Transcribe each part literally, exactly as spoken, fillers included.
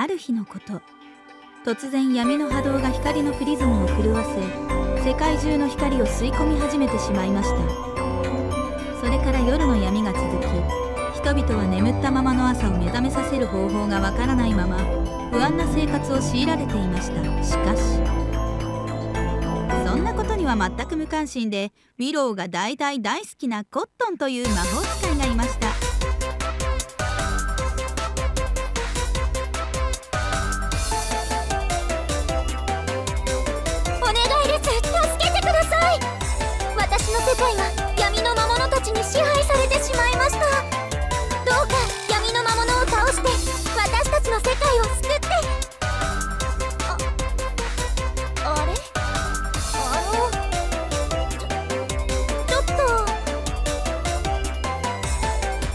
る日のこと、突然闇の波動が光のプリズムを狂わせ、世界中の光を吸い込み始めてしまいました。それから夜の闇が続き、人々は眠ったままの朝を目覚めさせる方法がわからないまま不安な生活を強いられていました。しかしそんなことには全く無関心で、ウィローが大大大好きなコットンという魔法使いがいました。 お願いです、助けてください。私の世界が闇の魔物たちに支配されてしまいました。どうか闇の魔物を倒して私たちの世界を救って。あ、あれあのちょちょっと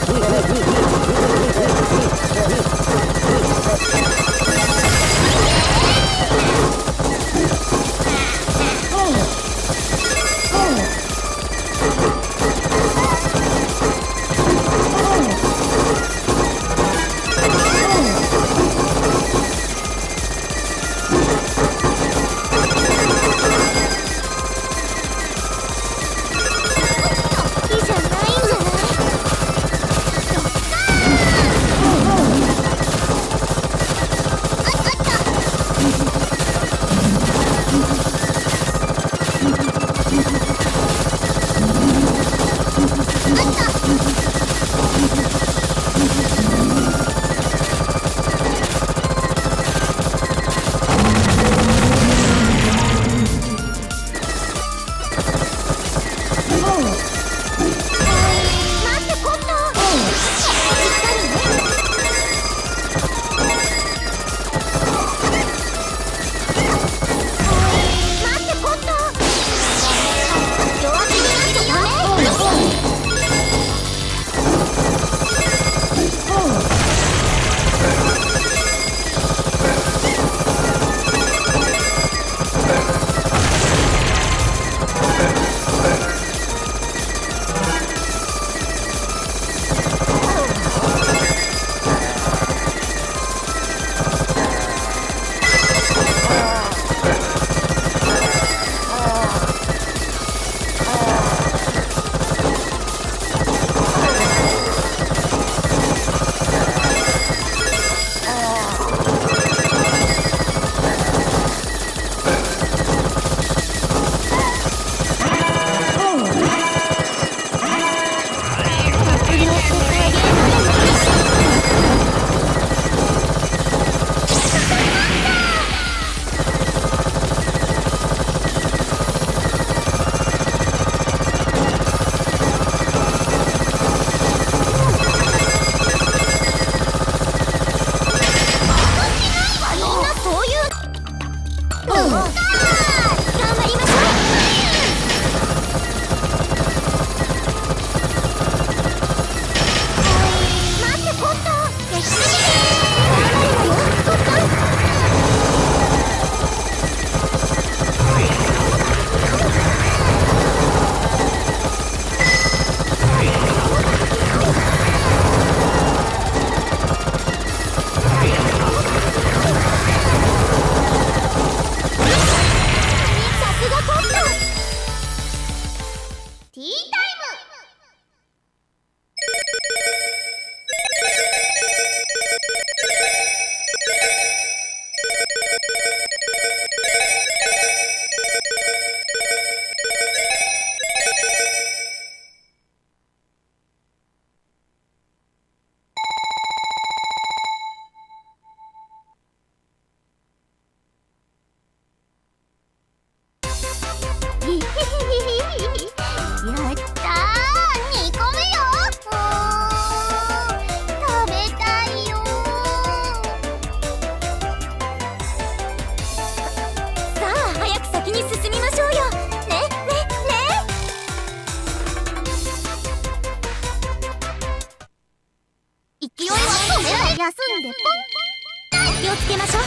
休んでポン。気をつけましょう。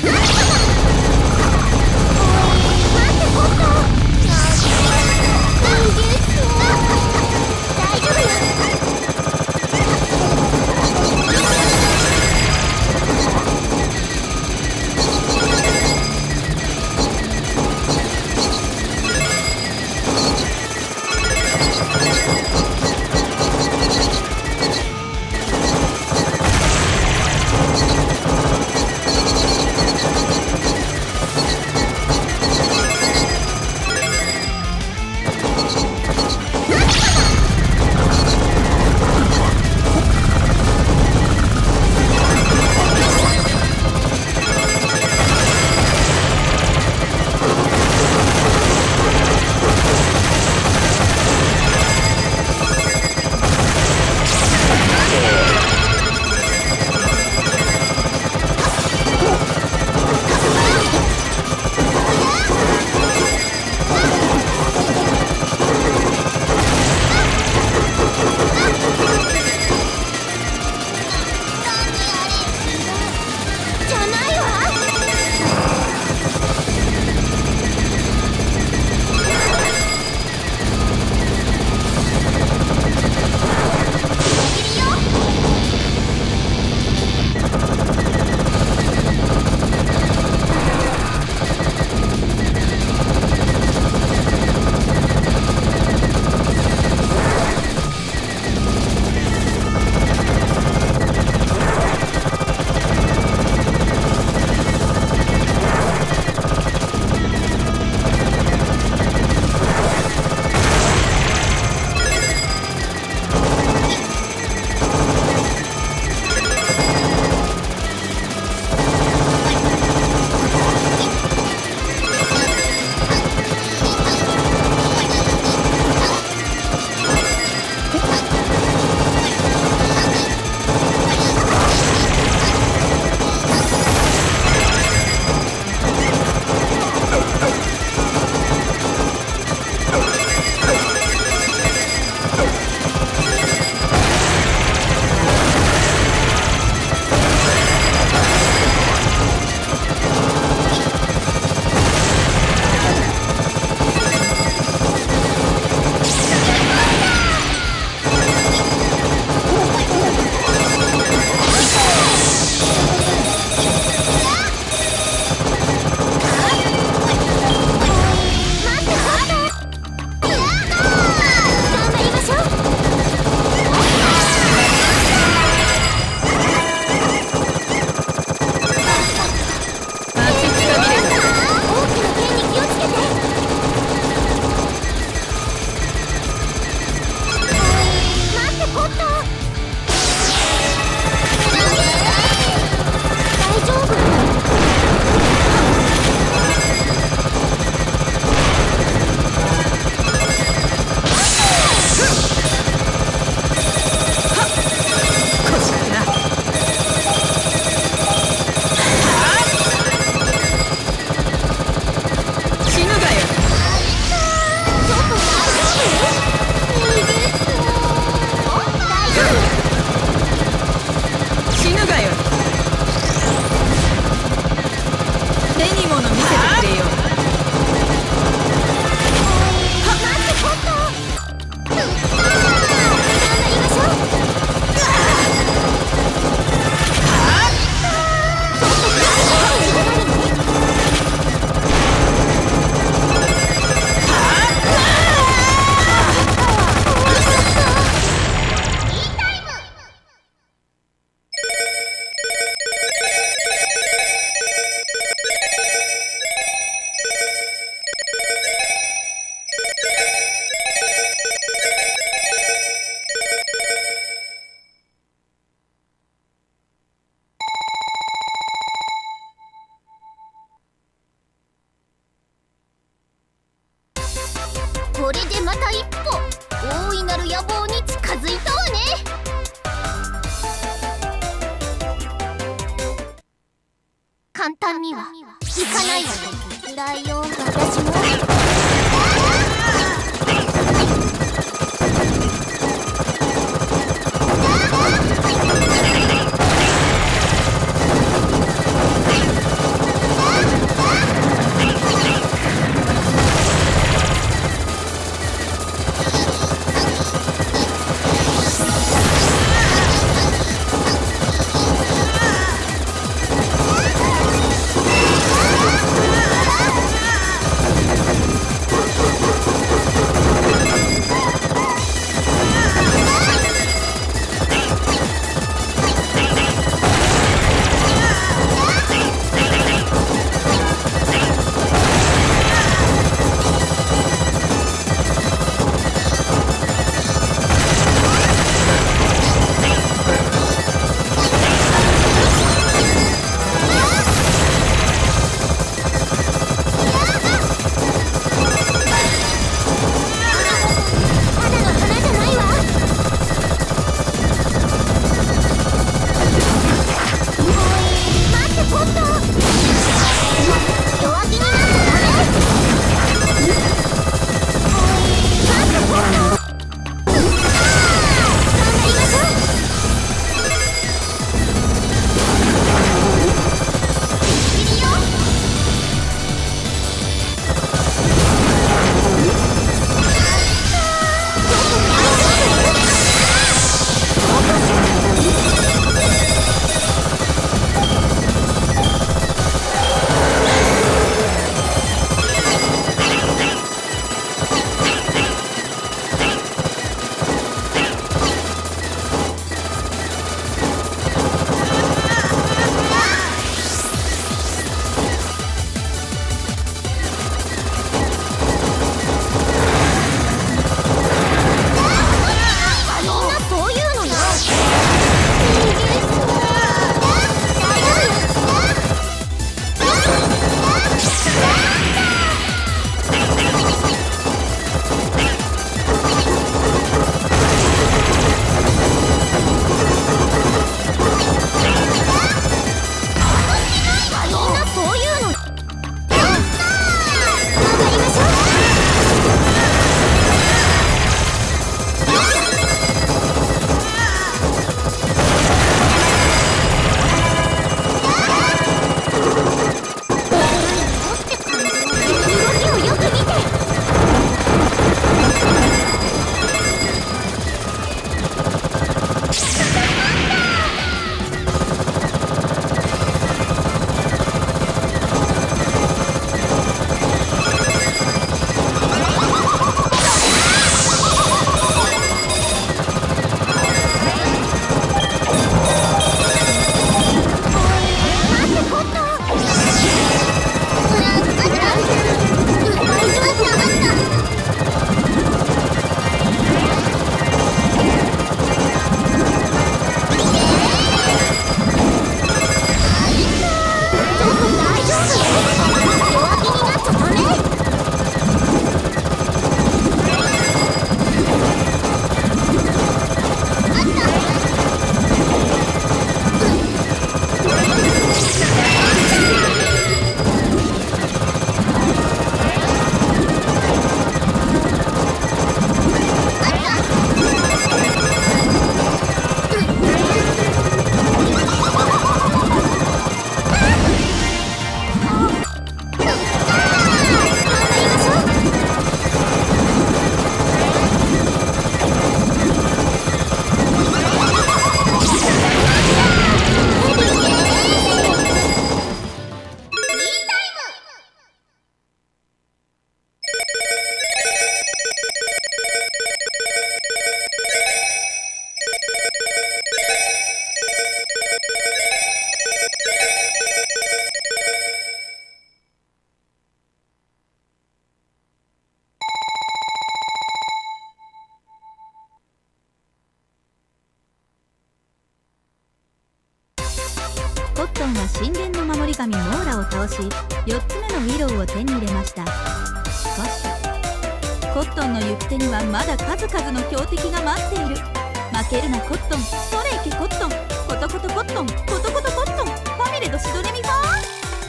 待ってこっと。大丈夫よ。 見せてくれよ。 これでまた一歩大いなる野望に近づいたわね。簡単にはいかないわね。だよ、私も。 神殿の守り神モーラを倒し、よっつめのウィローを手に入れました。しかしコットンの行く手にはまだ数々の強敵が待っている。負けるなコットン、それいけコットン、コトコトコットン、コトコトコットン、ファミレドシドレミファー。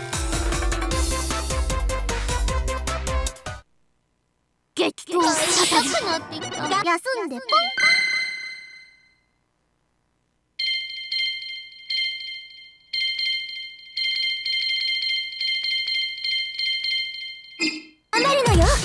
激闘したくなってきた。休んでポン。離れなよ。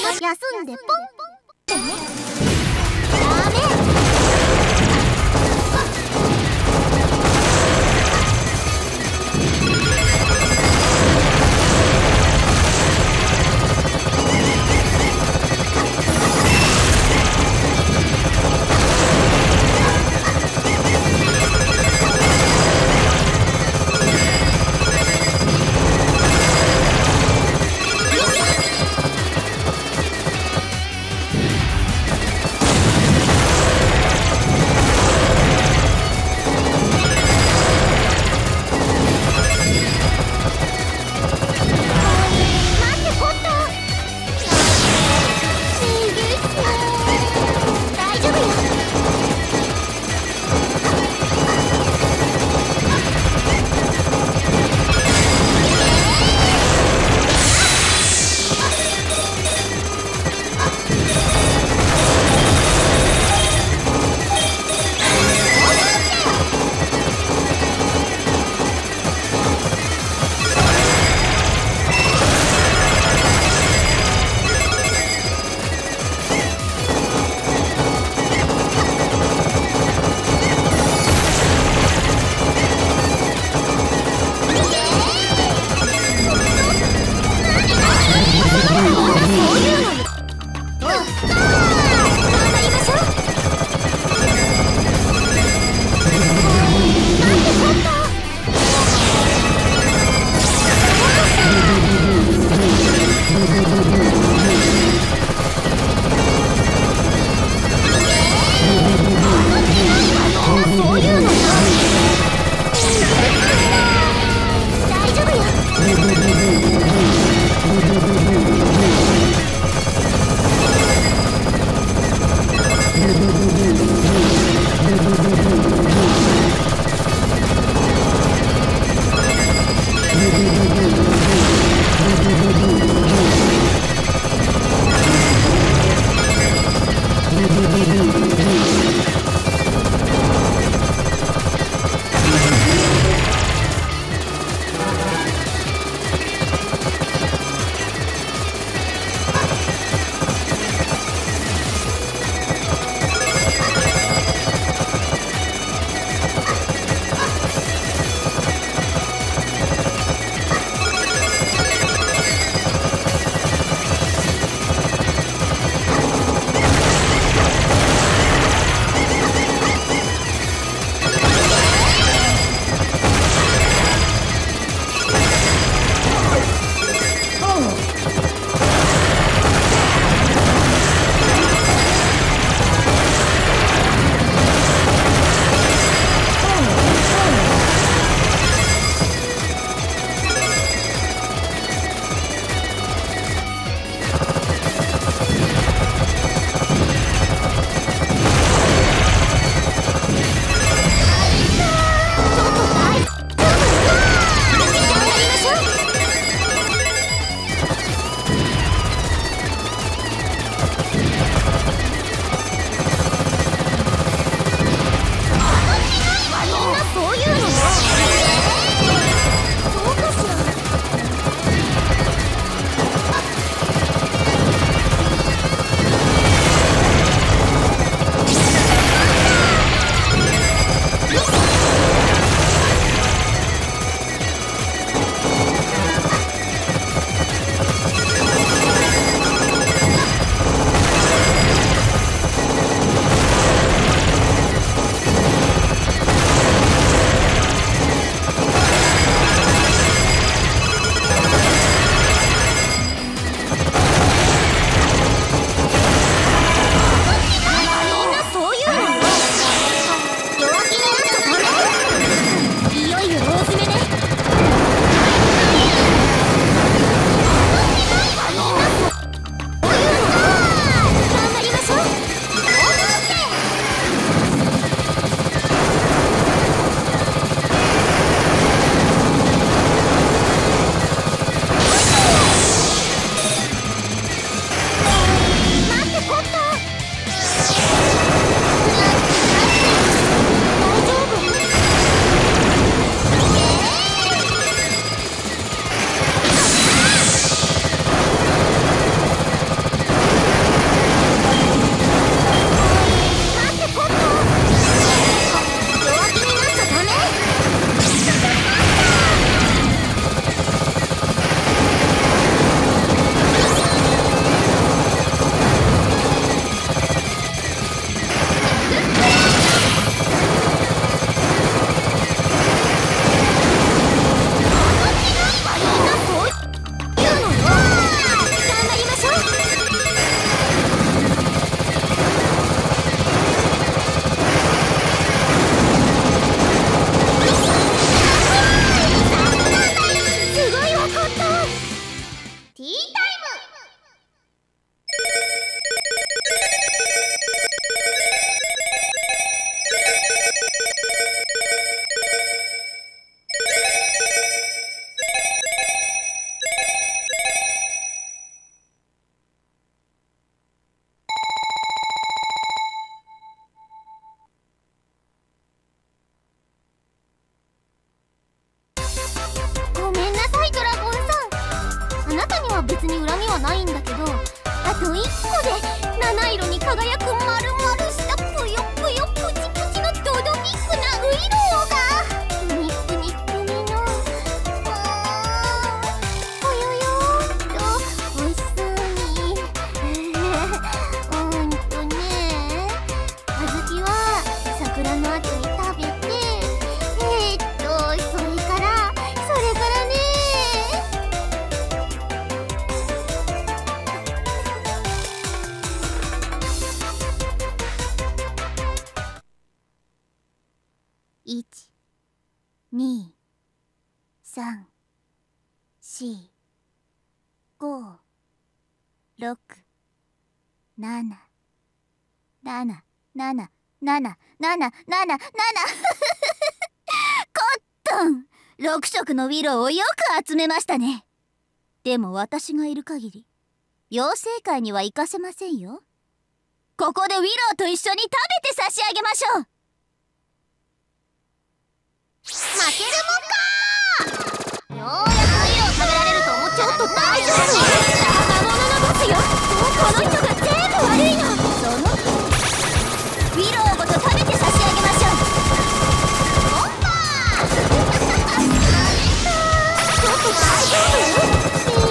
休んでポン。え？ダメ。 いち、に、さん、し、ご、ろく、なな、なな、なな、なな、なな、なな、なな、コットン、ろく色のウィローをよく集めましたね。でも私がいる限り妖精界には行かせませんよ。ここでウィローと一緒に食べて差し上げましょう。負けるもんか。ようやくウィロー食べられると思っちゃうと大丈夫。魔物のボスよ。この人が全部悪いの。そのウィローごと食べて差し上げましょう。オッパーちょっと大丈夫？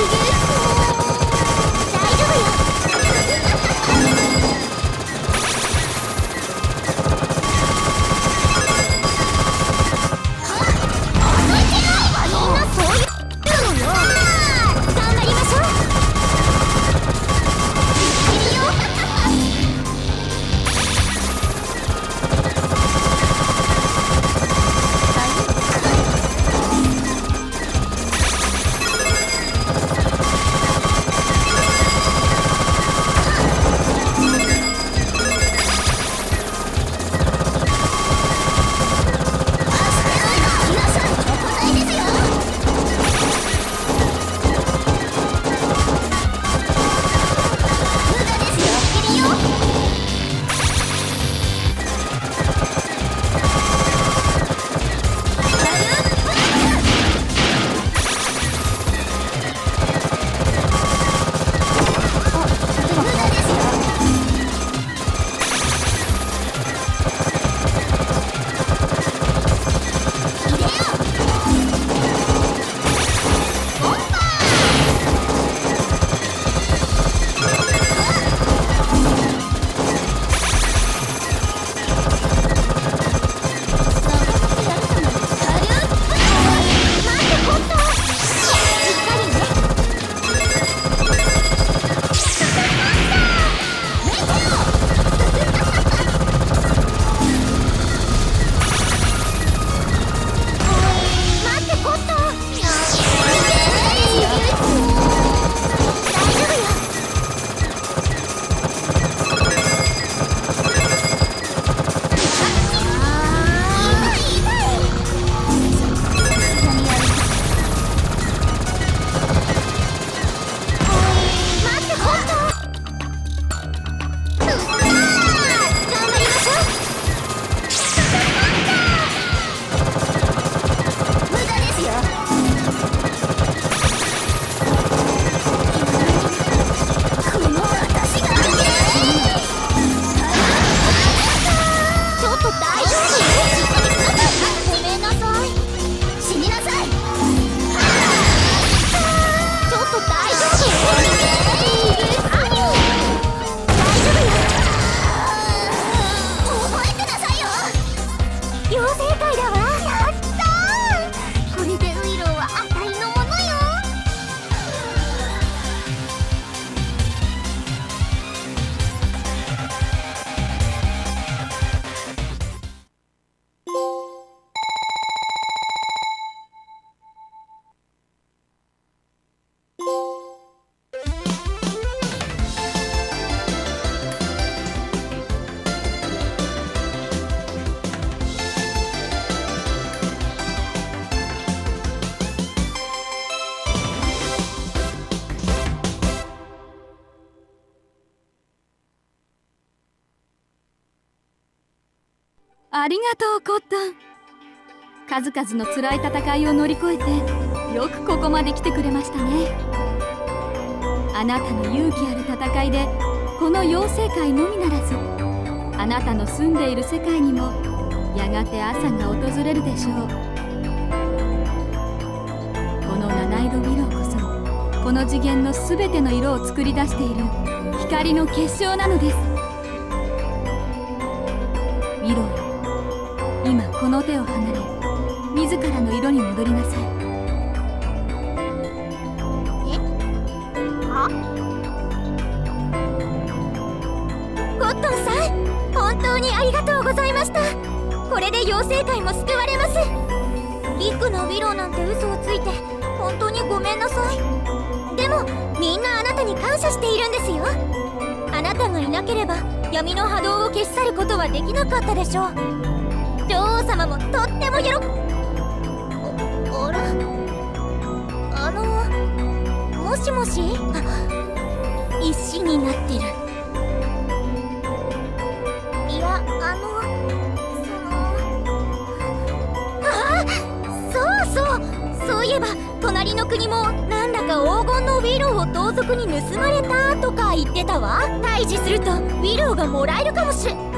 ありがとうコットン。数々の辛い戦いを乗り越えてよくここまで来てくれましたね。あなたの勇気ある戦いでこの妖精界のみならずあなたの住んでいる世界にもやがて朝が訪れるでしょう。この七色ウィローこそこの次元の全ての色を作り出している光の結晶なのです。ウィローよ、今この手を離れ自らの色に戻りなさい。 え？は？コットンさん、本当にありがとうございました。 これで妖精界も救われます。ビッグなウィローなんて嘘をついて本当にごめんなさい。でもみんなあなたに感謝しているんですよ。あなたがいなければ闇の波動を消し去ることはできなかったでしょう。女王様もとっても喜ああらあのもしもし、石になってる。いや、あのそのあそうそうそういえば隣の国もなんだか黄金のウィローを盗賊に盗まれたとか言ってたわ。退治するとウィローがもらえるかもしれ